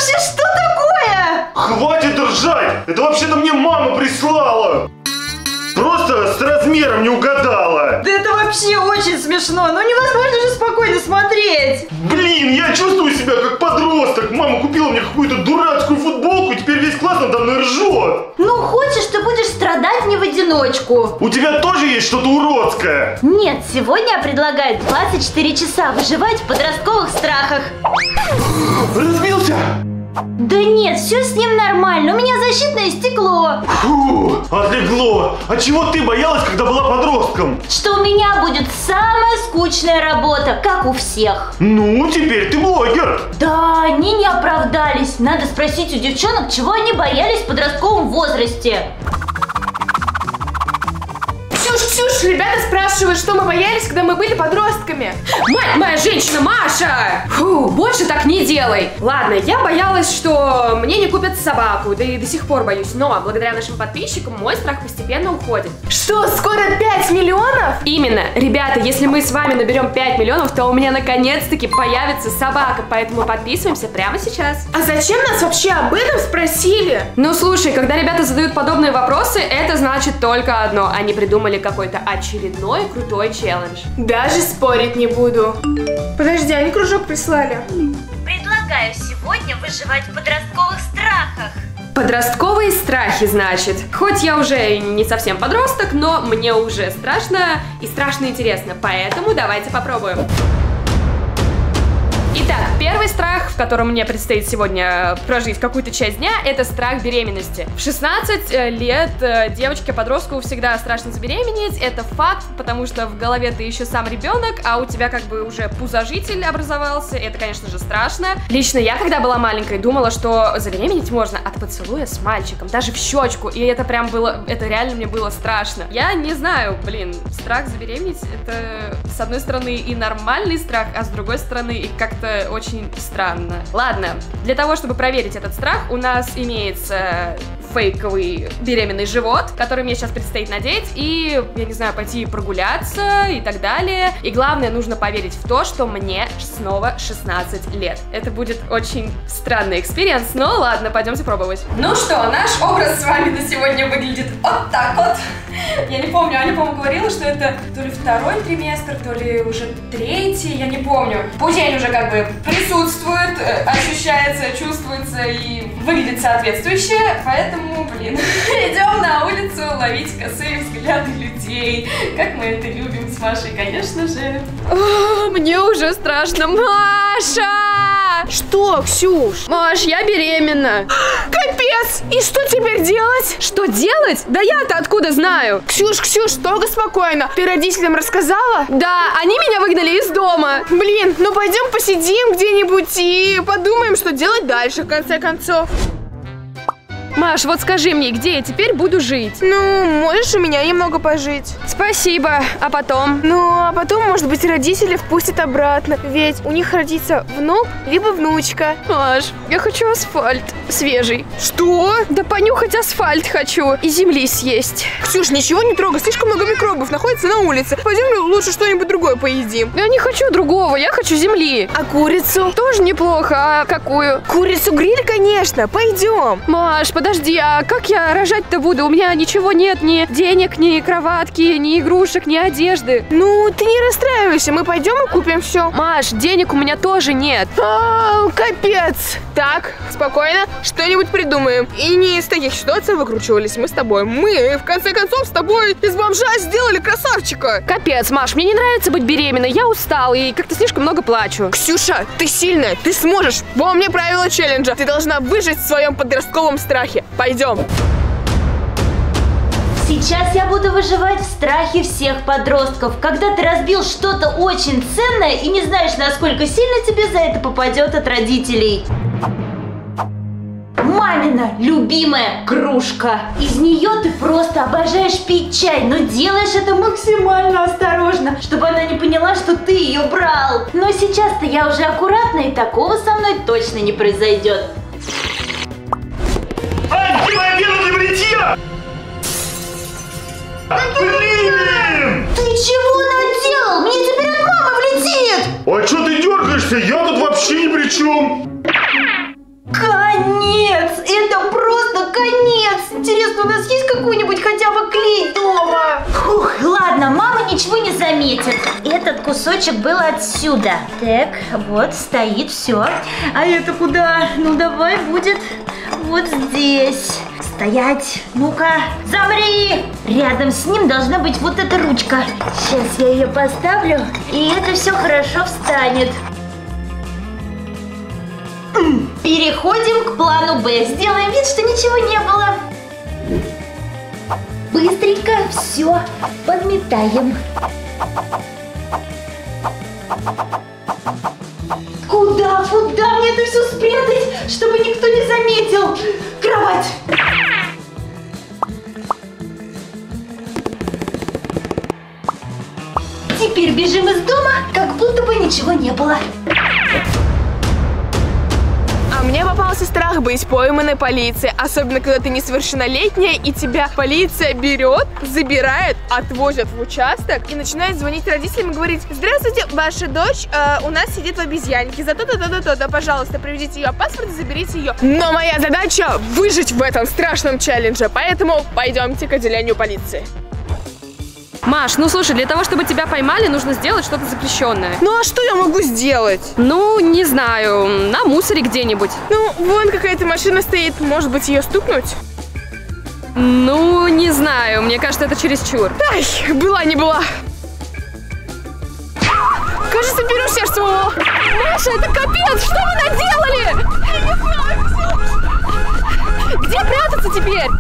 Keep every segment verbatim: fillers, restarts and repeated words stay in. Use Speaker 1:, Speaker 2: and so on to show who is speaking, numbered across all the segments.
Speaker 1: вообще что такое?
Speaker 2: Хватит ржать! Это вообще-то мне мама прислала! Просто с размером не угадала!
Speaker 1: Да это вообще очень смешно, ну невозможно же спокойно смотреть!
Speaker 2: Блин, я чувствую себя как подросток! Мама купила мне какую-то дурацкую футболку, и теперь весь класс надо мной ржет!
Speaker 1: Ну хочешь, ты будешь страдать не в одиночку.
Speaker 2: У тебя тоже есть что-то уродское?
Speaker 1: Нет, сегодня я предлагаю двадцать четыре часа выживать в подростковых страхах.
Speaker 2: Разбился?
Speaker 1: Да нет, все с ним нормально, у меня защитное стекло.
Speaker 2: Фу, отлегло. А чего ты боялась, когда была подростком?
Speaker 1: Что у меня будет самая скучная работа, как у всех.
Speaker 2: Ну, теперь ты блогер.
Speaker 1: Да, они не оправдались. Надо спросить у девчонок, чего они боялись в подростковом возрасте.
Speaker 3: Ксюш, Ксюш, ребята спрашивают, что мы боялись, когда мы были подростками. Мать моя женщина, Маша! Фу, больше так не делай. Ладно, я боялась, что мне не купят собаку, да и до сих пор боюсь. Но благодаря нашим подписчикам мой страх постепенно уходит. Что, скоро пять миллионов? Именно. Ребята, если мы с вами наберем пять миллионов, то у меня наконец-таки появится собака. Поэтому подписываемся прямо сейчас. А зачем нас вообще об этом спросили? Ну слушай, когда ребята задают подобные вопросы, это значит только одно. Они придумали какой-то очередной крутой челлендж. Даже спорить не буду. Подожди, они кружок прислали.
Speaker 1: Предлагаю сегодня выживать в подростковых страхах.
Speaker 3: Подростковые страхи, значит. Хоть я уже не совсем подросток, но мне уже страшно и страшно интересно. Поэтому давайте попробуем. Итак, первый страх, в котором мне предстоит сегодня прожить какую-то часть дня, это страх беременности. В шестнадцать лет девочке-подростку всегда страшно забеременеть, это факт, потому что в голове ты еще сам ребенок, а у тебя как бы уже пузожитель образовался, это, конечно же, страшно. Лично я, когда была маленькой, думала, что забеременеть можно от поцелуя с мальчиком, даже в щечку, и это прям было, это реально мне было страшно. Я не знаю, блин, страх забеременеть, это, с одной стороны, и нормальный страх, а с другой стороны, и как-то очень странно. Ладно, для того, чтобы проверить этот страх, у нас имеется фейковый беременный живот, который мне сейчас предстоит надеть, и, я не знаю, пойти прогуляться и так далее. И главное, нужно поверить в то, что мне снова шестнадцать лет. Это будет очень странный экспириенс, но ладно, пойдемте пробовать. Ну что, наш образ с вами на сегодня выглядит вот так вот. Я не помню, Аня, по-моему, говорила, что это то ли второй триместр, то ли уже третий, я не помню. Пузень уже как бы присутствует, ощущается, чувствуется и выглядит соответствующе, поэтому, блин, идем на улицу ловить косые взгляды людей, как мы это любим с Машей, конечно же. О, мне уже страшно, Маша! Что, Ксюш? Маш, я беременна. Капец! И что теперь делать? Что делать? Да я-то откуда знаю? Ксюш, Ксюш, только спокойно. Ты родителям рассказала? Да, они меня выгнали из дома. Блин, ну пойдем посидим где-нибудь и подумаем, что делать дальше, в конце концов. Маш, вот скажи мне, где я теперь буду жить? Ну, можешь у меня немного пожить. Спасибо. А потом? Ну, а потом, может быть, родители впустят обратно. Ведь у них родится внук, либо внучка. Маш, я хочу асфальт свежий. Что? Да понюхать асфальт хочу и земли съесть. Ксюш, ничего не трогай, слишком много микробов находится на улице. Пойдем лучше что-нибудь другое поедим. Я не хочу другого, я хочу земли. А курицу? Тоже неплохо. А какую? Курицу-гриль, конечно. Пойдем. Маш, подожди. Подожди, а как я рожать-то буду? У меня ничего нет, ни денег, ни кроватки, ни игрушек, ни одежды. Ну, ты не расстраивайся, мы пойдем и купим все. Маш, денег у меня тоже нет. А, капец. Так, спокойно, что-нибудь придумаем. И не из таких ситуаций выкручивались мы с тобой. Мы, в конце концов, с тобой из бомжа сделали красавчика. Капец, Маш, мне не нравится быть беременной, я устал и как-то слишком много плачу. Ксюша, ты сильная, ты сможешь. Помни правила челленджа. Ты должна выжить в своем подростковом страхе. Пойдем.
Speaker 1: Сейчас я буду выживать в страхе всех подростков. Когда ты разбил что-то очень ценное и не знаешь, насколько сильно тебе за это попадет от родителей. Мамина любимая кружка. Из нее ты просто обожаешь пить чай, но делаешь это максимально осторожно, чтобы она не поняла, что ты ее брал. Но сейчас-то я уже аккуратна, и такого со мной точно не произойдет.
Speaker 2: Ань, где моя пена для бритья? Блин!
Speaker 1: Ты чего наделал? Мне теперь от мамы влетит!
Speaker 2: А что ты дергаешься? Я тут вообще ни при чем.
Speaker 1: Как? Интересно, у нас есть какой-нибудь хотя бы клей дома? Фух, ладно, мама ничего не заметит. Этот кусочек был отсюда. Так, вот, стоит, все. А это куда? Ну, давай будет вот здесь. Стоять. Ну-ка, замри! Рядом с ним должна быть вот эта ручка. Сейчас я ее поставлю, и это все хорошо встанет. Переходим к плану Б. Сделаем вид, что ничего не было. Быстренько все подметаем. Куда, куда мне это все спрятать, чтобы никто не заметил? Кровать. Теперь бежим из дома, как будто бы ничего не было.
Speaker 3: А мне попался страх быть пойманной полицией, особенно когда ты несовершеннолетняя и тебя полиция берет, забирает, отвозят в участок и начинает звонить родителям и говорить: здравствуйте, ваша дочь э, у нас сидит в обезьяннике, за то-то, то-то, то-то, пожалуйста, приведите ее паспорт и заберите ее. Но моя задача выжить в этом страшном челлендже, поэтому пойдемте к отделению полиции. Маш, ну слушай, для того, чтобы тебя поймали, нужно сделать что-то запрещенное. Ну а что я могу сделать? Ну, не знаю, на мусоре где-нибудь. Ну, вон какая-то машина стоит, может быть, ее стукнуть? Ну, не знаю, мне кажется, это чересчур. Ай, была не была. Кажется, беру сердце. Маша, это капец, что вы наделали? Где прятаться теперь?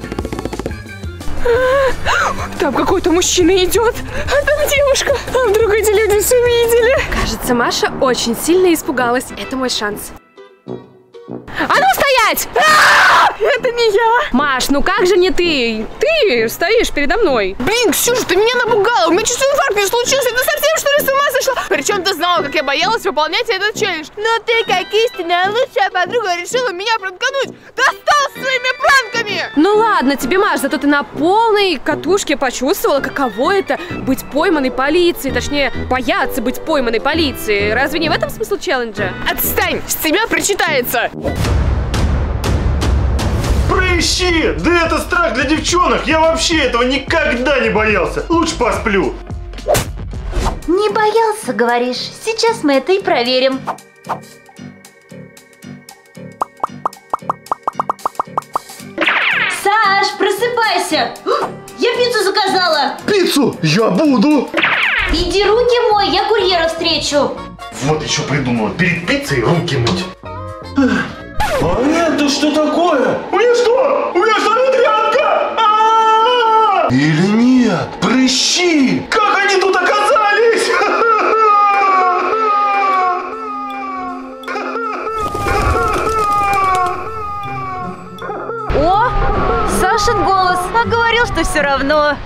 Speaker 3: Там какой-то мужчина идет, а там девушка. А вдруг эти люди все видели? Кажется, Маша очень сильно испугалась. Это мой шанс. А ну стоять! А-а-а! Это не я! Маш, ну как же не ты? Ты стоишь передо мной. Блин, Ксюша, ты меня напугала. У меня чуть инфаркт не случился. Ты совсем что ли с ума сошла? Причем ты знала, как я боялась выполнять этот челлендж. Но ты, как истинная лучшая подруга, решила меня пранкануть. Достал своими пранками! Ну ладно тебе, Маш, зато ты на полной катушке почувствовала, каково это быть пойманной полицией. Точнее, бояться быть пойманной полицией. Разве не в этом смысл челленджа? Отстань! С тебя причитается!
Speaker 2: Прыщи! Да это страх для девчонок! Я вообще этого никогда не боялся! Лучше посплю!
Speaker 1: Не боялся, говоришь? Сейчас мы это и проверим. Саш, просыпайся! Я пиццу заказала!
Speaker 2: Пиццу? Я буду!
Speaker 1: Иди руки мой, я курьера встречу!
Speaker 2: Вот еще придумала, перед пиццей руки мыть. А это что такое? У меня что? У меня что, ветрянка? А-а-а! Или нет? Прыщи! Как они тут оказались?
Speaker 1: О, Сашин голос, а говорил, что все равно.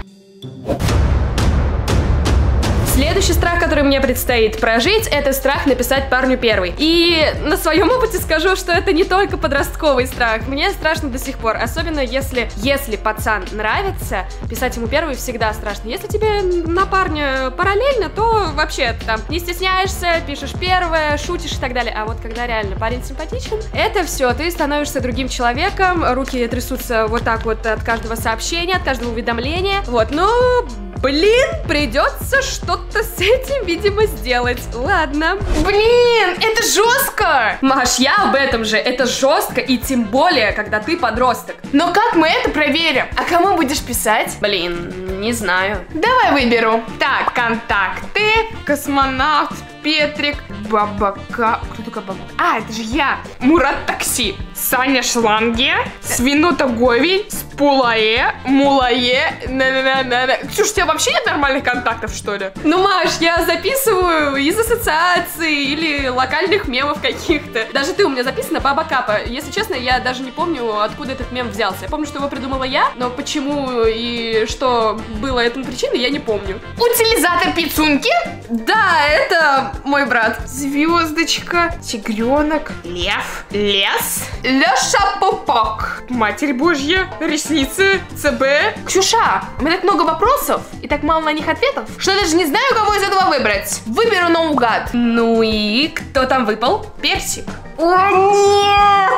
Speaker 3: Следующий страх, который мне предстоит прожить, это страх написать парню первый. И на своем опыте скажу, что это не только подростковый страх. Мне страшно до сих пор. Особенно если, если пацан нравится, писать ему первый всегда страшно. Если тебе на парня параллельно, то вообще ты там не стесняешься, пишешь первое, шутишь и так далее. А вот когда реально парень симпатичен, это все, ты становишься другим человеком, руки трясутся вот так вот от каждого сообщения, от каждого уведомления. Вот, ну... Блин, придется что-то с этим, видимо, сделать. Ладно. Блин, это жестко! Маш, я об этом же. Это жестко, и тем более, когда ты подросток. Но как мы это проверим? А кому будешь писать? Блин, не знаю. Давай выберу. Так, контакты. Космонавт, Петрик, Бабака. Кто такой Бабака? А, это же я. Мурат Такси. Саня Шланге. Свинота Говель. Спулае. Мулае. На-на-на-на-на. Ксюш, у тебя вообще нет нормальных контактов, что ли? Ну, Маш, я записываю из ассоциаций или локальных мемов каких-то. Даже ты у меня записана Баба Капа. Если честно, я даже не помню, откуда этот мем взялся. Я помню, что его придумала я, но почему и что было этому причиной, я не помню. Утилизатор Пицунки? Да, это мой брат. Звездочка, тигренок, лев, лес, Леша Пупок. Матерь Божья, ресницы, ЦБ. Ксюша, у меня так много вопросов и так мало на них ответов, что я даже не знаю, кого из этого выбрать. Выберу наугад. Ну и кто там выпал? Персик.
Speaker 1: О, нет!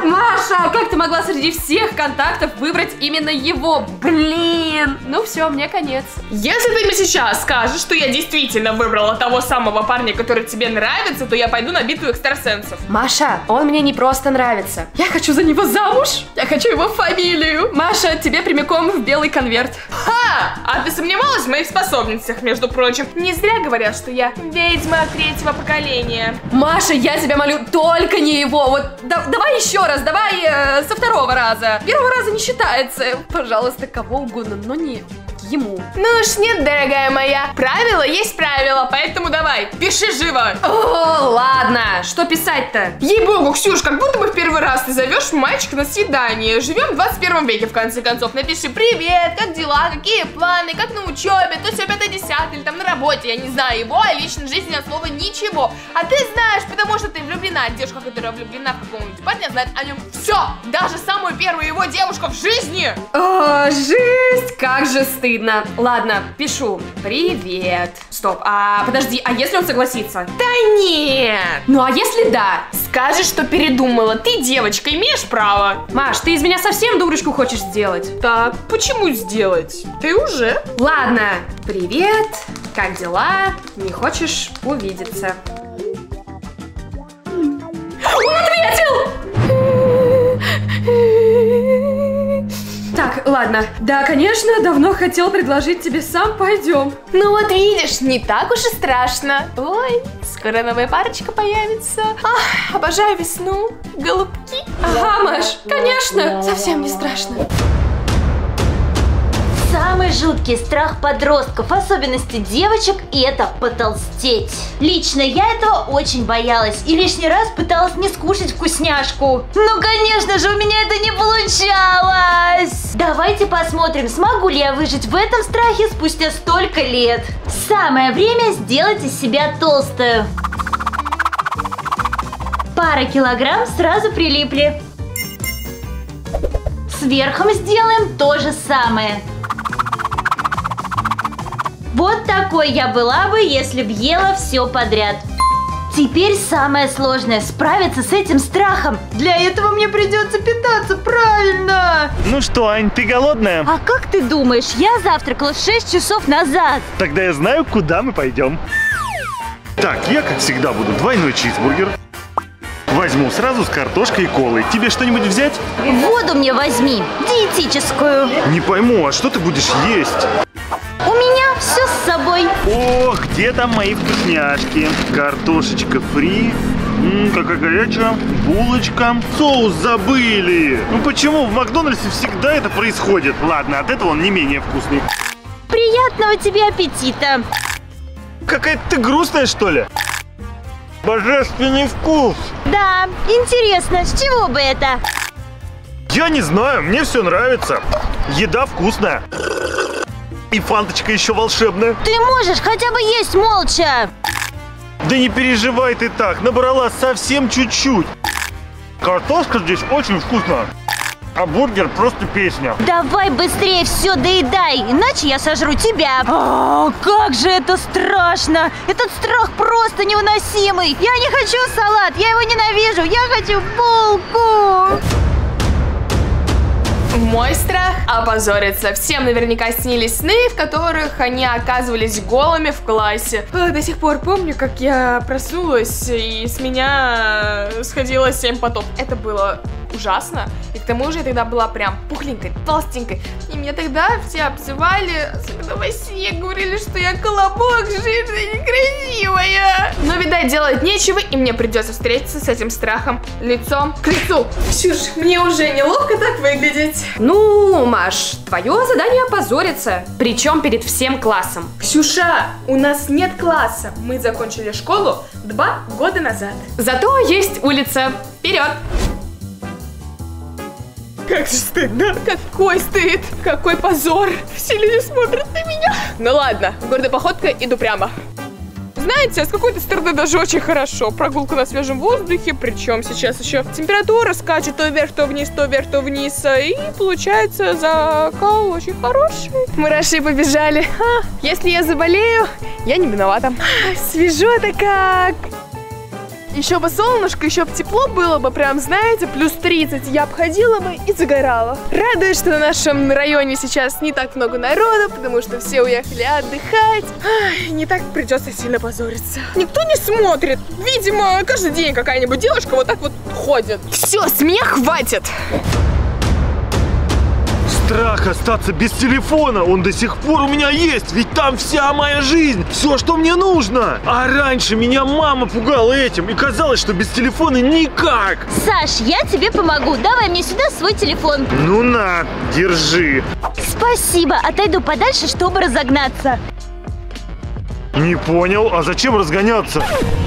Speaker 3: Маша, как ты могла среди всех контактов выбрать именно его? Блин. Ну все, мне конец.
Speaker 4: Если ты мне сейчас скажешь, что я действительно выбрала того самого парня, который тебе нравится, то я пойду на битву экстрасенсов.
Speaker 3: Маша, он мне не просто нравится. Я хочу за него замуж. Я хочу его фамилию. Маша, тебе прямиком в белый конверт.
Speaker 4: Ха! А ты сомневалась в моих способностях, между прочим? Не зря говорят, что я ведьма третьего поколения.
Speaker 3: Маша, я тебя молю, только не его. Вот да, давай еще раз, давай э, со второго раза. Первого раза не считается. Пожалуйста, кого угодно, но не ему.
Speaker 4: Ну уж нет, дорогая моя. Правило есть правило, поэтому давай, пиши живо.
Speaker 3: О, ладно. Что писать-то?
Speaker 4: Ей-богу, Ксюш, как будто бы в первый раз ты зовешь мальчика на свидание. Живем в двадцать первом веке, в конце концов. Напиши: привет, как дела, какие планы, как на учебе, то все пятое десятое, или там на работе, я не знаю его, а личной жизни от слова ничего. А ты знаешь, потому что ты влюблена. Девушка, которая влюблена в какого-нибудь парня, знает о нем все, даже самую первую его девушку в жизни.
Speaker 3: О, жесть, как же стыдно. Ладно, пишу. Привет. Стоп, а подожди, а если он согласится?
Speaker 4: Да нет.
Speaker 3: Ну а если да?
Speaker 4: Скажешь, что передумала. Ты девочка, имеешь право.
Speaker 3: Маш, ты из меня совсем дурочку хочешь сделать?
Speaker 4: Так, почему сделать? Ты уже?
Speaker 3: Ладно, привет, как дела? Не хочешь увидеться? Он ответил! Так, ладно. Да, конечно, давно хотел предложить тебе, сам пойдем.
Speaker 4: Ну вот видишь, не так уж и страшно. Ой, скоро новая парочка появится. Ах, обожаю весну. Голубки.
Speaker 3: Ага, Маш, конечно, совсем не страшно.
Speaker 1: Самый жуткий страх подростков, в особенности девочек, и это потолстеть. Лично я этого очень боялась и лишний раз пыталась не скушать вкусняшку. Ну, конечно же, у меня это не получалось. Давайте посмотрим, смогу ли я выжить в этом страхе спустя столько лет. Самое время сделать из себя толстую. Пара килограмм сразу прилипли. С верхом сделаем то же самое. Вот такой я была бы, если б ела все подряд. Теперь самое сложное – справиться с этим страхом. Для этого мне придется питаться правильно.
Speaker 2: Ну что, Ань, ты голодная?
Speaker 1: А как ты думаешь, я завтракала шесть часов назад.
Speaker 2: Тогда я знаю, куда мы пойдем. Так, я, как всегда, буду двойной чизбургер. Возьму сразу с картошкой и колой. Тебе что-нибудь взять?
Speaker 1: Воду мне возьми, диетическую.
Speaker 2: Не пойму, а что ты будешь есть?
Speaker 1: У меня все с собой.
Speaker 2: О, где там мои вкусняшки? Картошечка фри. Ммм, какая горячая. Булочка. Соус забыли. Ну почему в Макдональдсе всегда это происходит? Ладно, от этого он не менее вкусный.
Speaker 1: Приятного тебе аппетита.
Speaker 2: Какая-то ты грустная, что ли? Божественный вкус.
Speaker 1: Да, интересно, с чего бы это?
Speaker 2: Я не знаю, мне все нравится. Еда вкусная. И фанточка еще волшебная.
Speaker 1: Ты можешь хотя бы есть молча.
Speaker 2: Да не переживай ты так, набрала совсем чуть-чуть. Картошка здесь очень вкусная, а бургер просто песня.
Speaker 1: Давай быстрее все доедай, иначе я сожру тебя. О, как же это страшно. Этот страх просто невыносимый. Я не хочу салат, я его ненавижу. Я хочу булку.
Speaker 4: Мой страх – опозориться. Всем наверняка снились сны, в которых они оказывались голыми в классе. До сих пор помню, как я проснулась, и с меня сходило семь потов. Это было ужасно. И к тому же я тогда была прям пухленькой, толстенькой. И меня тогда все обзывали, особенно во сне, говорили, что я колобок, жирная, некрасивая. Но, видать, делать нечего, и мне придется встретиться с этим страхом лицом к лицу. Ксюш, мне уже неловко так выглядеть.
Speaker 3: Ну, Маш, твое задание опозориться. Причем перед всем классом.
Speaker 4: Ксюша, у нас нет класса. Мы закончили школу два года назад.
Speaker 3: Зато есть улица. Вперед!
Speaker 4: Как же стыдно. Какой стыд. Какой позор. Все люди смотрят на меня. Ну ладно, гордой походкой иду прямо. Знаете, с какой-то стороны даже очень хорошо. Прогулка на свежем воздухе, причем сейчас еще температура скачет то вверх, то вниз, то вверх, то вниз. И получается закал очень хороший. Мураши побежали. А, если я заболею, я не виновата. Свежо-то как. Еще бы солнышко, еще бы тепло было бы, прям, знаете, плюс тридцать. Я бы ходила бы и загорала. Радует, что на нашем районе сейчас не так много народу, потому что все уехали отдыхать. Ай, не так придется сильно позориться. Никто не смотрит. Видимо, каждый день какая-нибудь девушка вот так вот ходит. Все, с меня хватит.
Speaker 2: Страх остаться без телефона, он до сих пор у меня есть, ведь там вся моя жизнь, все, что мне нужно. А раньше меня мама пугала этим, и казалось, что без телефона никак.
Speaker 1: Саш, я тебе помогу. Давай мне сюда свой телефон.
Speaker 2: Ну на, держи.
Speaker 1: Спасибо. Отойду подальше, чтобы разогнаться.
Speaker 2: Не понял, а зачем разгоняться?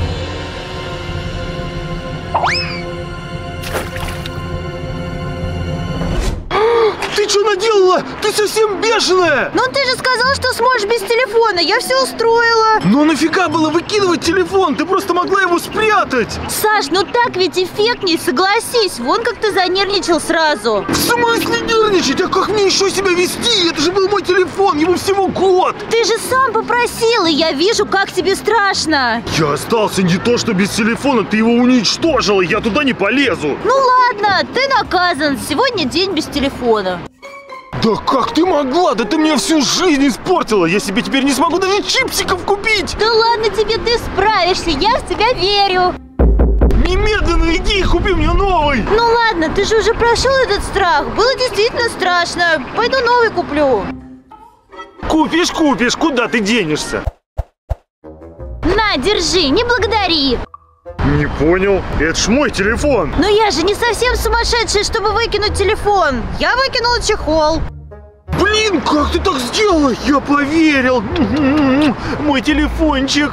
Speaker 2: Ты что наделала? Ты совсем бешеная!
Speaker 1: Ну ты же сказал, что сможешь без телефона. Я все устроила.
Speaker 2: Ну нафига было выкидывать телефон? Ты просто могла его спрятать.
Speaker 1: Саш, ну так ведь эффектней, согласись. Вон как ты занервничал сразу.
Speaker 2: В смысле нервничать? А как мне еще себя вести? Это же был мой телефон, ему всего год.
Speaker 1: Ты же сам попросил, и я вижу, как тебе страшно.
Speaker 2: Я остался не то, что без телефона, ты его уничтожила, я туда не полезу.
Speaker 1: Ну ладно, ты наказан. Сегодня день без телефона.
Speaker 2: Да как ты могла? Да ты мне всю жизнь испортила. Я себе теперь не смогу даже чипсиков купить.
Speaker 1: Да ладно тебе, ты справишься, я в тебя верю.
Speaker 2: Немедленно иди и купи мне новый.
Speaker 1: Ну ладно, ты же уже прошел этот страх. Было действительно страшно. Пойду новый куплю.
Speaker 2: Купишь, купишь, куда ты денешься?
Speaker 1: На, держи, не благодари.
Speaker 2: Не понял, это ж мой телефон.
Speaker 1: Но я же не совсем сумасшедшая, чтобы выкинуть телефон. Я выкинула чехол.
Speaker 2: Блин, как ты так сделала? Я поверил. Мой телефончик.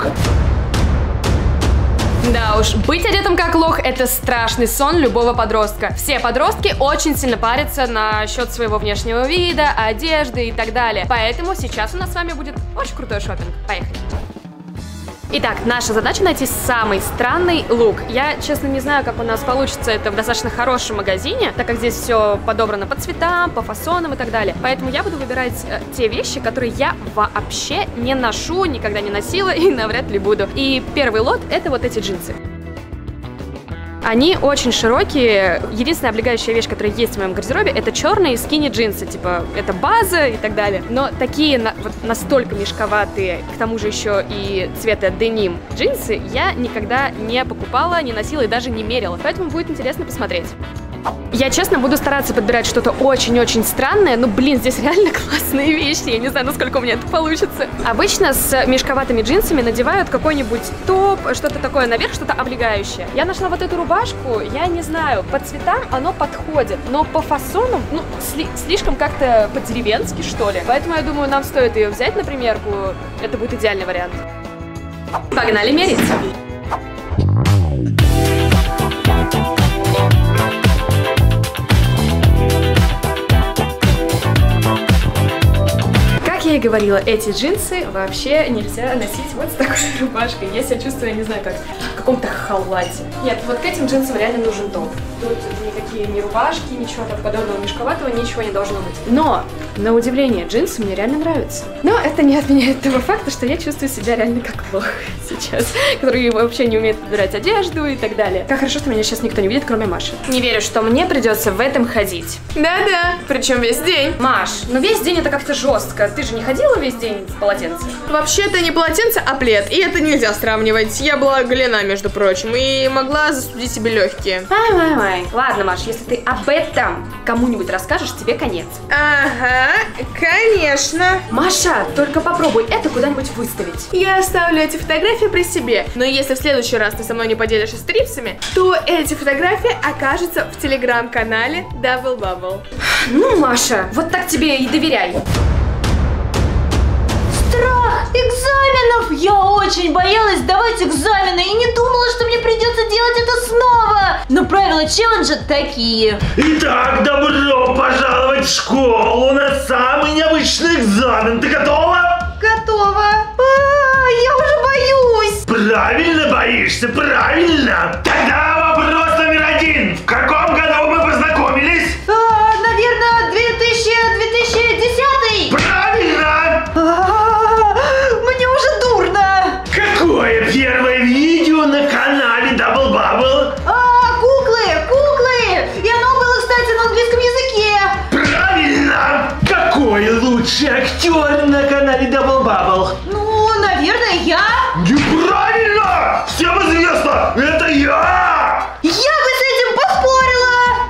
Speaker 3: Да уж, быть одетым как лох — это страшный сон любого подростка. Все подростки очень сильно парятся насчет своего внешнего вида, одежды и так далее. Поэтому сейчас у нас с вами будет очень крутой шопинг. Поехали. Итак, наша задача найти самый странный лук. Я, честно, не знаю, как у нас получится это в достаточно хорошем магазине, так как здесь все подобрано по цветам, по фасонам и так далее. Поэтому я буду выбирать э, те вещи, которые я вообще не ношу, никогда не носила и навряд ли буду. И первый лот — это вот эти джинсы. Они очень широкие. Единственная облегающая вещь, которая есть в моем гардеробе, это черные скини джинсы. Типа, это база и так далее. Но такие на, вот настолько мешковатые, к тому же еще и цвета деним джинсы, я никогда не покупала, не носила и даже не мерила. Поэтому будет интересно посмотреть. Я, честно, буду стараться подбирать что-то очень-очень странное, но, блин, здесь реально классные вещи, я не знаю, насколько у меня это получится. Обычно с мешковатыми джинсами надевают какой-нибудь топ, что-то такое наверх, что-то облегающее. Я нашла вот эту рубашку, я не знаю, по цветам оно подходит, но по фасону, ну, сли- слишком как-то по-деревенски, что ли. Поэтому, я думаю, нам стоит ее взять на примерку, это будет идеальный вариант. Погнали мериться. Я и говорила, эти джинсы вообще нельзя носить вот с такой рубашкой. Я себя чувствую, я не знаю, как в каком-то халате. Нет, вот к этим джинсам реально нужен топ. Тут никакие ни рубашки, ничего так подобного мешковатого, ничего не должно быть. Но, на удивление, джинсы мне реально нравятся. Но это не отменяет того факта, что я чувствую себя реально как лох сейчас, который вообще не умеет подбирать одежду и так далее. Как хорошо, что меня сейчас никто не видит, кроме Маши. Не верю, что мне придется в этом ходить.
Speaker 4: Да-да, причем весь день.
Speaker 3: Маш, ну весь день это как-то жестко. Ты же не ходила весь день в полотенце?
Speaker 4: Вообще-то не полотенце, а плед. И это нельзя сравнивать. Я была голена, между прочим, и могла застудить себе легкие.
Speaker 3: Ай-ай-ай. Ладно, Маш, если ты об этом кому-нибудь расскажешь, тебе конец.
Speaker 4: Ага, конечно.
Speaker 3: Маша, только попробуй это куда-нибудь выставить.
Speaker 4: Я оставлю эти фотографии при себе. Но если в следующий раз ты со мной не поделишься стрипсами, то эти фотографии окажутся в телеграм-канале Double Bubble.
Speaker 3: Ну, Маша, вот так тебе и доверяй.
Speaker 1: Страх экзаменов! Я очень боялась сдавать экзамены и не думала, что мне придется делать это снова. Но правила челленджа такие.
Speaker 2: Итак, добро пожаловать в школу на самый необычный экзамен. Ты готова?
Speaker 1: Готова. А, я уже боюсь.
Speaker 2: Правильно боишься, правильно. Тогда вопрос номер один. В каком году мы познакомились?
Speaker 1: А, наверное, две тысячи десятый.
Speaker 2: Правильно.
Speaker 1: А, мне уже дурно.
Speaker 2: Какое первое видео на канале Double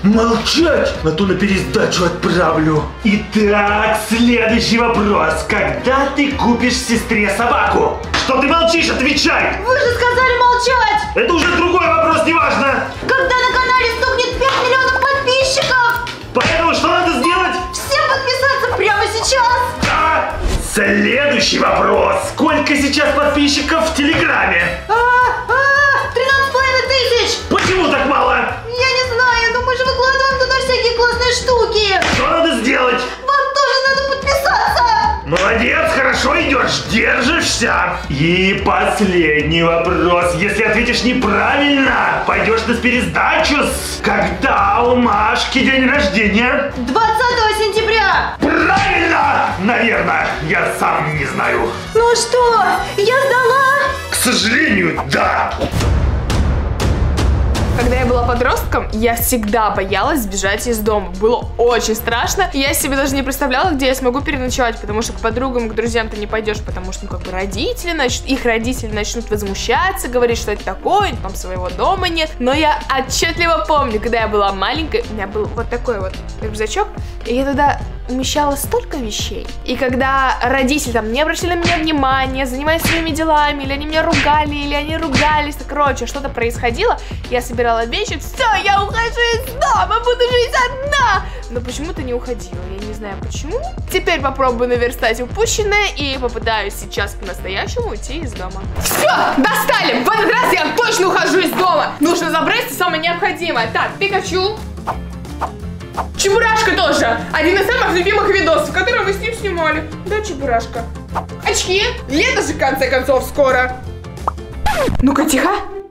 Speaker 2: Молчать, а то на пересдачу отправлю. Итак, следующий вопрос. Когда ты купишь сестре собаку? Что ты молчишь? Отвечай!
Speaker 1: Вы же сказали молчать!
Speaker 2: Это уже другой вопрос, неважно.
Speaker 1: Когда на канале стукнет пять миллионов подписчиков!
Speaker 2: Поэтому что надо сделать?
Speaker 1: Всем подписаться прямо сейчас!
Speaker 2: Да. Следующий вопрос. Сколько сейчас подписчиков в Телеграме?
Speaker 1: А, а, тринадцать с половиной тысяч!
Speaker 2: Почему так мало?
Speaker 1: Я не знаю, но мы же выкладываем туда всякие классные штуки!
Speaker 2: Что надо сделать?
Speaker 1: Вам тоже надо подписаться!
Speaker 2: Молодец, хорошо идешь, держишься. И последний вопрос. Если ответишь неправильно, пойдешь на пересдачу. Когда у Машки день рождения?
Speaker 1: двадцатого сентября!
Speaker 2: Правильно! Наверное, я сам не знаю.
Speaker 1: Ну что, я сдала?
Speaker 2: К сожалению, да.
Speaker 4: Когда я была подростком, я всегда боялась сбежать из дома. Было очень страшно. Я себе даже не представляла, где я смогу переночевать, потому что к подругам, к друзьям ты не пойдешь, потому что, ну, как бы родители, начнут, их родители начнут возмущаться, говорить, что это такое, там своего дома нет. Но я отчетливо помню, когда я была маленькой, у меня был вот такой вот рюкзачок, и я туда умещала столько вещей. И когда родители там не обращали на меня внимания, занимались своими делами, или они меня ругали, или они ругались, так, короче, что-то происходило, я собирала вещи, все, я ухожу из дома, буду жить одна. Но почему-то не уходила, я не знаю почему. Теперь попробую наверстать упущенное и попытаюсь сейчас по-настоящему уйти из дома. Все, достали! В этот раз я точно ухожу из дома. Нужно забрать самое необходимое. Так, Пикачу. Чебурашка тоже. Один из самых любимых видосов, которые мы с ним снимали. Да, Чебурашка. Очки. Лето же, в конце концов, скоро. Ну-ка, тихо.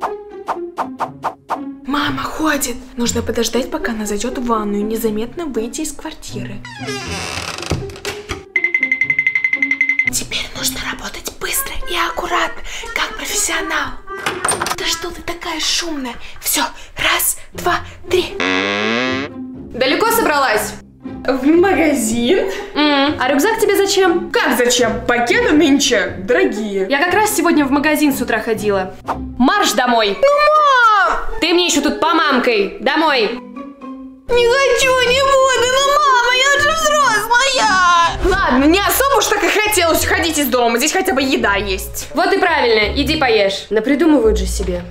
Speaker 4: Мама ходит. Нужно подождать, пока она зайдет в ванную, незаметно выйти из квартиры. Теперь нужно работать быстро и аккуратно, как профессионал. Да что ты такая шумная? Все, раз, два, три.
Speaker 3: Далеко собралась?
Speaker 4: В магазин?
Speaker 3: Mm. А рюкзак тебе зачем?
Speaker 4: Как зачем? Пакеты нынче дорогие.
Speaker 3: Я как раз сегодня в магазин с утра ходила. Марш домой!
Speaker 4: Ну, мам!
Speaker 3: Ты мне еще тут помамкой. Домой!
Speaker 4: Не хочу, не буду, ну, мама, я же взрослая! Ладно, не особо уж так и хотелось уходить из дома, здесь хотя бы еда есть.
Speaker 3: Вот и правильно, иди поешь. Напридумывают же себе.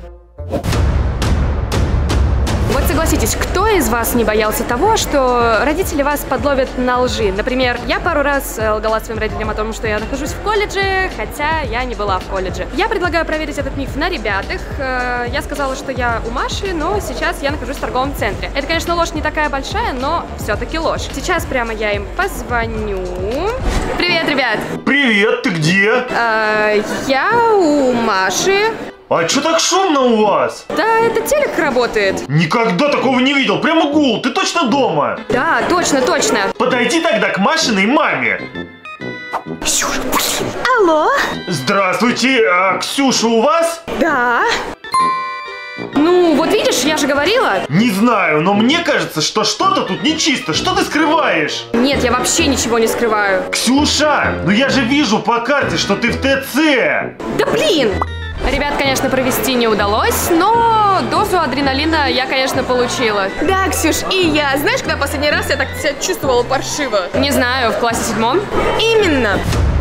Speaker 3: Вот согласитесь, кто из вас не боялся того, что родители вас подловят на лжи? Например, я пару раз лгала своим родителям о том, что я нахожусь в колледже, хотя я не была в колледже. Я предлагаю проверить этот миф на ребятах. Я сказала, что я у Маши, но сейчас я нахожусь в торговом центре. Это, конечно, ложь не такая большая, но все-таки ложь. Сейчас прямо я им позвоню. Привет, ребят!
Speaker 2: Привет, ты где?
Speaker 3: А, я у Маши.
Speaker 2: А что так шумно у вас?
Speaker 3: Да, это телек работает.
Speaker 2: Никогда такого не видел, прямо гул, ты точно дома?
Speaker 3: Да, точно, точно.
Speaker 2: Подойди тогда к Машиной маме.
Speaker 1: Алло?
Speaker 2: Здравствуйте, а Ксюша у вас?
Speaker 3: Да. Ну, вот видишь, я же говорила.
Speaker 2: Не знаю, но мне кажется, что что-то тут нечисто. Что ты скрываешь?
Speaker 3: Нет, я вообще ничего не скрываю.
Speaker 2: Ксюша, ну я же вижу по карте, что ты в ТЦ.
Speaker 3: Да блин! Ребят, конечно, провести не удалось, но дозу адреналина я, конечно, получила.
Speaker 4: Да, Ксюш, и я. Знаешь, когда последний раз я так себя чувствовала паршиво?
Speaker 3: Не знаю, в классе седьмом?
Speaker 4: Именно.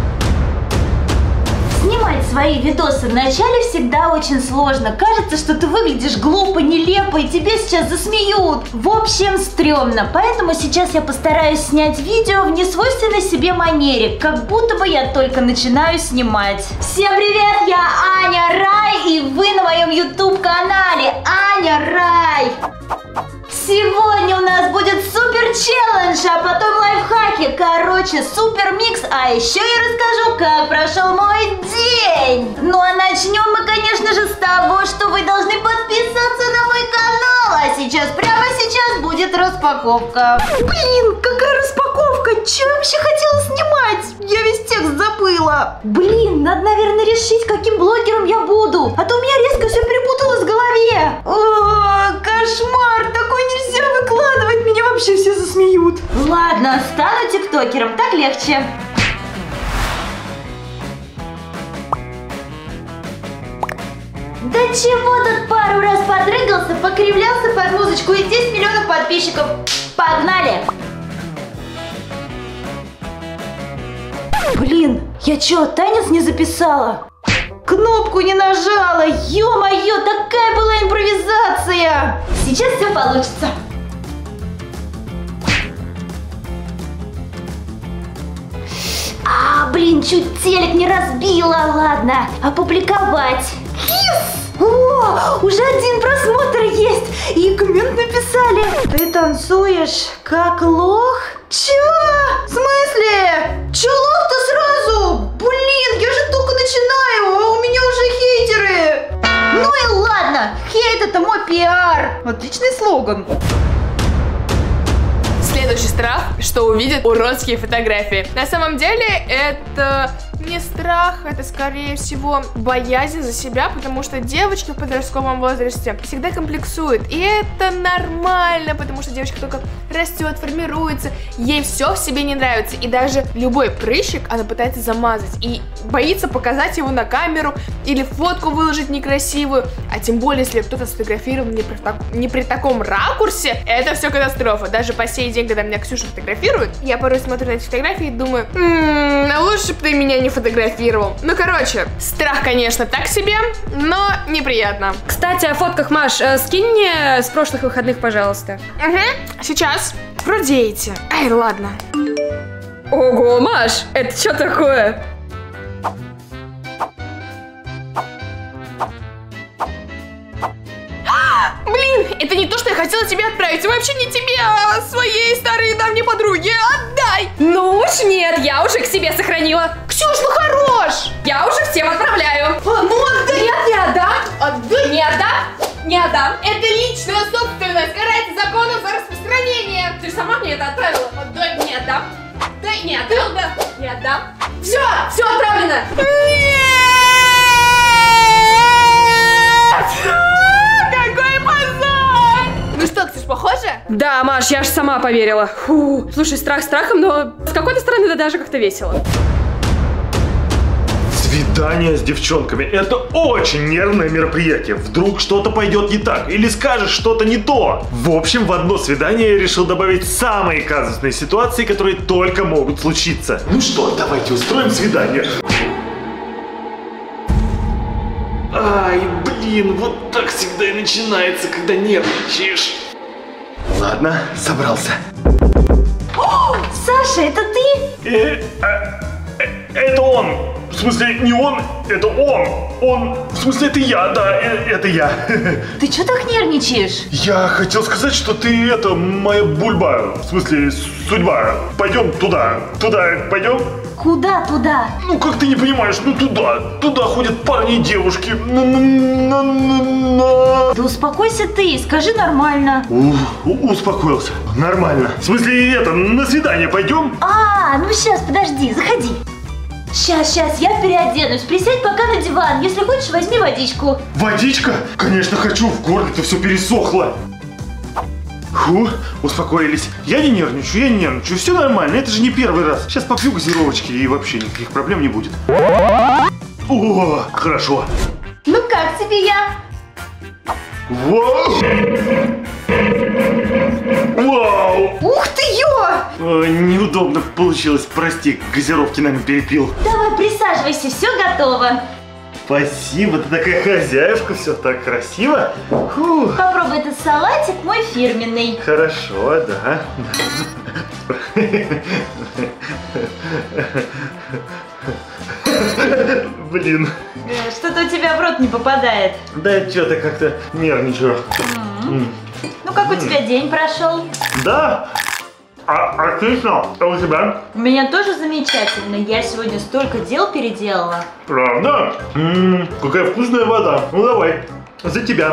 Speaker 1: Снимать свои видосы вначале всегда очень сложно. Кажется, что ты выглядишь глупо, нелепо, и тебе сейчас засмеют. В общем, стрёмно. Поэтому сейчас я постараюсь снять видео в несвойственной себе манере, как будто бы я только начинаю снимать. Всем привет, я Аня Рай, и вы на моем YouTube-канале Аня Рай. Сегодня у нас будет супер челлендж, а потом лайфхаки. Короче, супер микс, а еще я расскажу, как прошел мой день. Ну а начнем мы, конечно же, с того, что вы должны подписаться на мой канал. А сейчас, прямо сейчас будет распаковка. Блин, какая распаковка? Че я вообще хотела снимать? Я весь текст забыла. Блин, надо, наверное, решить, каким блогером я буду. А то у меня резко все перепуталось в голове. О, кошмар, такой нельзя выкладывать, меня вообще все засмеют. Ладно, стану тиктокером, так легче. Да чего тут пару раз подрыгался, покривлялся под музычку и десять миллионов подписчиков. подписчиков. Погнали! Блин, я чё, танец не записала? Кнопку не нажала! Ё-моё, такая была импровизация! Сейчас все получится. А, блин, чуть телек не разбила. Ладно, опубликовать. Yes! О, уже один просмотр есть. И коммент написали. Ты танцуешь как лох? Чё? В смысле? Чё лох-то сразу? Блин, я же только начинаю, а у меня уже хейтеры. Ну и ладно, хейт это мой пиар. Отличный слоган.
Speaker 4: Следующий страх, что увидят уродские фотографии. На самом деле это не страх, это скорее всего боязнь за себя, потому что девочки в подростковом возрасте всегда комплексуют. И это нормально, потому что девочка только растет, формируется, ей все в себе не нравится. И даже любой прыщик она пытается замазать и боится показать его на камеру или фотку выложить некрасивую. А тем более, если кто-то сфотографирован не при, так, не при таком ракурсе, это все катастрофа. Даже по сей день, когда меня Ксюша фотографирует, я порой смотрю на эти фотографии и думаю, м-м, а лучше бы ты меня не фотографировал. Ну, короче, страх, конечно, так себе, но неприятно.
Speaker 3: Кстати, о фотках, Маш, э, скинь мне с прошлых выходных, пожалуйста.
Speaker 4: Угу, сейчас. Вроде эти. Ай, ладно.
Speaker 3: Ого, Маш, это что такое?
Speaker 4: Блин, это не то, что я хотела тебе отправить. Вообще не тебе, а своей старой давней подруге. Отдай!
Speaker 3: Ну уж нет, я уже к себе сохранила.
Speaker 4: Ксюш, ну хорош!
Speaker 3: Я уже всем отправляю.
Speaker 4: А, ну отдай!
Speaker 3: Нет, не отдам.
Speaker 4: Отдай!
Speaker 3: Не отдам. Не отдам.
Speaker 4: Это личная собственность, карается законом за распространение.
Speaker 3: Ты же сама мне это отправила.
Speaker 4: Отдай!
Speaker 3: Не отдам.
Speaker 4: Дай,
Speaker 3: Не отдам. Не отдам.
Speaker 4: Все!
Speaker 3: Все отправлено.
Speaker 4: Какой позор! Ну что, Ксюш, похоже?
Speaker 3: Да, Маш, я же сама поверила. Фу. Слушай, страх страхом, но с какой-то стороны это даже как-то весело.
Speaker 2: Свидание с девчонками – это очень нервное мероприятие. Вдруг что-то пойдет не так или скажешь что-то не то. В общем, в одно свидание я решил добавить самые казусные ситуации, которые только могут случиться. Ну что, давайте устроим свидание. Ай, блин, вот так всегда и начинается, когда нервничаешь. Ладно, собрался.
Speaker 1: О, Саша, это ты?
Speaker 2: Э, а, э, это он. В смысле, не он, это он. Он, в смысле, это я, да, э, это я.
Speaker 1: Ты что так нервничаешь?
Speaker 2: Я хотел сказать, что ты, это, моя бульба. В смысле, судьба. Пойдем туда. Туда пойдем?
Speaker 1: Куда туда?
Speaker 2: Ну, как ты не понимаешь, ну туда. Туда ходят парни и девушки. На-на-на-на-на.
Speaker 1: Да успокойся ты, скажи нормально.
Speaker 2: У, у, успокоился. Нормально. В смысле, это, на свидание пойдем?
Speaker 1: А, ну сейчас, подожди, заходи. Сейчас, сейчас, я переоденусь. Присядь пока на диван. Если хочешь, возьми водичку.
Speaker 2: Водичка? Конечно, хочу. В горле-то все пересохло. Фу, успокоились. Я не нервничаю, я не нервничаю. Все нормально, это же не первый раз. Сейчас попью газировочки и вообще никаких проблем не будет. О, хорошо.
Speaker 1: Ну как тебе я?
Speaker 2: Вау! Вау!
Speaker 1: Ух ты, ё!
Speaker 2: О, неудобно получилось, прости, газировки нами перепил.
Speaker 1: Давай, присаживайся, все готово.
Speaker 2: Спасибо, ты такая хозяюшка, все так красиво. Фу.
Speaker 1: Попробуй этот салатик, мой фирменный.
Speaker 2: Хорошо, да. Блин.
Speaker 1: Что-то у тебя в рот не попадает.
Speaker 2: Да что-то как-то нервничаю.
Speaker 1: М-м. Ну как у тебя день прошел?
Speaker 2: Да? А, отлично. А у тебя?
Speaker 1: У меня тоже замечательно. Я сегодня столько дел переделала.
Speaker 2: Правда? М-м, какая вкусная вода. Ну давай, за тебя.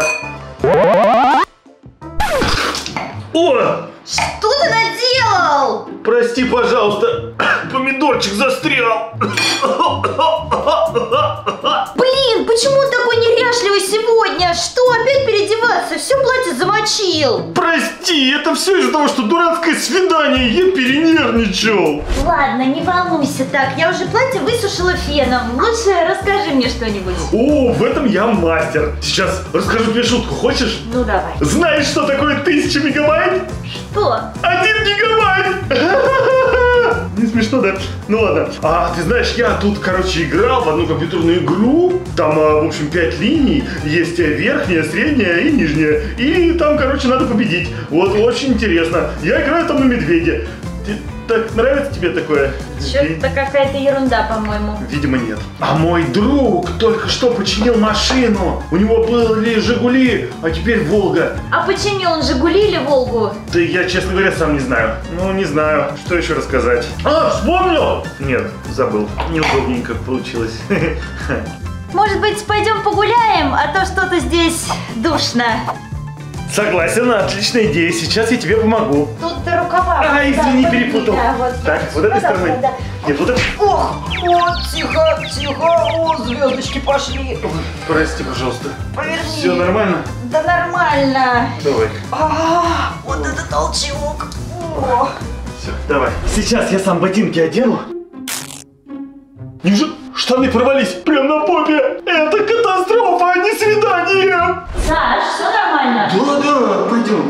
Speaker 2: О!
Speaker 1: Что ты наделал?
Speaker 2: Прости, пожалуйста, помидорчик застрял.
Speaker 1: Блин, почему он такой неряшливый сегодня? Что, опять переодеваться? Все платье замочил.
Speaker 2: Прости, это все из-за того, что дурацкое свидание, я перенервничал.
Speaker 1: Ладно, не волнуйся так, я уже платье высушила феном. Лучше расскажи мне что-нибудь.
Speaker 2: О, в этом я мастер. Сейчас расскажу тебе шутку, хочешь?
Speaker 1: Ну давай.
Speaker 2: Знаешь, что такое тысяча мегабайт?
Speaker 1: Что?
Speaker 2: Один гигабайт! Не смешно, да? Ну ладно. А ты знаешь, я тут, короче, играл в одну компьютерную игру. Там, в общем, пять линий. Есть верхняя, средняя и нижняя. И там, короче, надо победить. Вот, очень интересно. Я играю там на медведя. Ты, так, нравится тебе такое?
Speaker 1: Что-то какая-то ерунда, по-моему.
Speaker 2: Видимо, нет. А мой друг только что починил машину. У него были Жигули, а теперь Волга.
Speaker 1: А починил он Жигули или Волгу?
Speaker 2: Да я, честно говоря, сам не знаю. Ну, не знаю, что еще рассказать. А, вспомнил! Нет, забыл. Неудобненько получилось.
Speaker 1: Может быть, пойдем погуляем, а то что-то здесь душно.
Speaker 2: Согласен, отличная идея. Сейчас я тебе помогу.
Speaker 1: Тут-то рукава.
Speaker 2: А, извини,
Speaker 1: да,
Speaker 2: перепутал.
Speaker 1: Да, вот,
Speaker 2: так,
Speaker 1: вот,
Speaker 2: вот этой
Speaker 1: да,
Speaker 2: стороны.
Speaker 1: да.
Speaker 2: Нет, вот это.
Speaker 1: Ох, вот, тихо, тихо, о, звездочки пошли.
Speaker 2: Прости, пожалуйста.
Speaker 1: Поверни.
Speaker 2: Все нормально?
Speaker 1: Да нормально.
Speaker 2: Давай.
Speaker 1: А, вот это толчок. О.
Speaker 2: Все, давай. Сейчас я сам ботинки одену. Неужели штаны порвались прямо на попе? Это катастрофа, а не свидание.
Speaker 1: Саш, все нормально?
Speaker 2: Да, да, пойдем.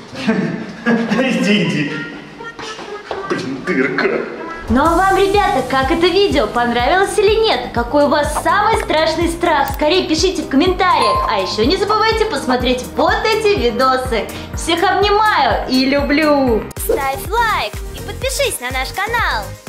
Speaker 2: Иди, иди. Блин, дырка.
Speaker 1: Ну а вам, ребята, как это видео? Понравилось или нет? Какой у вас самый страшный страх? Скорее пишите в комментариях. А еще не забывайте посмотреть вот эти видосы. Всех обнимаю и люблю.
Speaker 5: Ставь лайк и подпишись на наш канал.